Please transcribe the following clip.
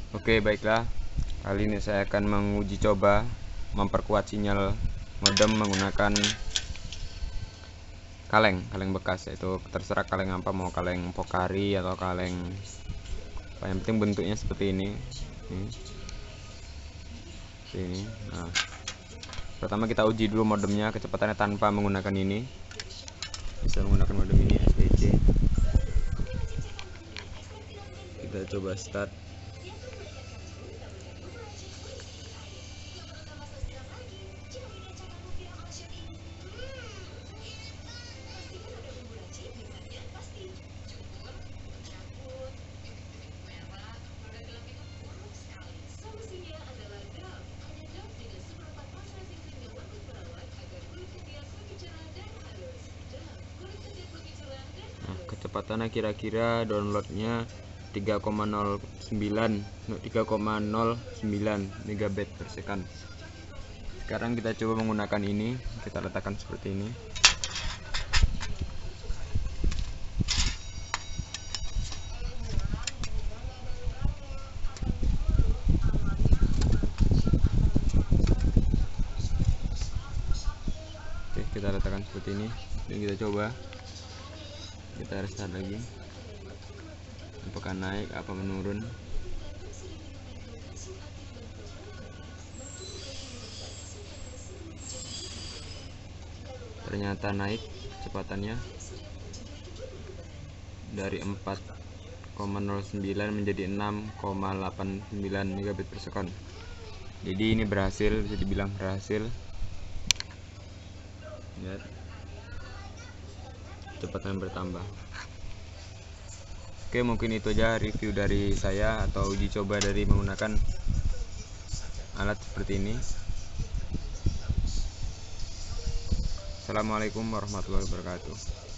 Oke, baiklah. Kali ini saya akan menguji coba memperkuat sinyal modem menggunakan kaleng bekas, yaitu terserah kaleng apa, mau kaleng Pocari atau kaleng apa, yang penting bentuknya seperti ini. Nah, pertama kita uji dulu modemnya kecepatannya tanpa menggunakan ini. Bisa menggunakan modem ini STC. Kita coba start. Kecepatannya kira-kira downloadnya 3,09 megabit per second. Sekarang kita coba menggunakan ini, kita letakkan seperti ini. Oke, kita letakkan seperti ini dan kita coba. Kita restart lagi, apakah naik apa menurun. Ternyata naik kecepatannya dari 4,09 menjadi 6,89 megabit per second. Jadi ini berhasil, bisa dibilang berhasil. Lihat, kecepatan bertambah. Oke, mungkin itu aja review dari saya atau uji coba dari menggunakan alat seperti ini. Assalamualaikum warahmatullahi wabarakatuh.